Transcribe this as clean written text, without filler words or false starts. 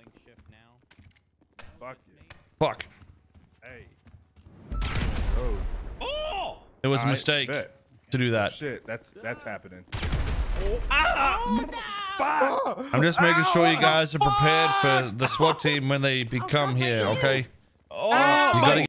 rolling shift now. Fuck you. Fuck. Hey. Oh. Oh! It was a mistake to do that. Oh, shit, that's happening. I'm just making sure you guys are prepared for the SWAT team when they become here, okay? Oh! You gotta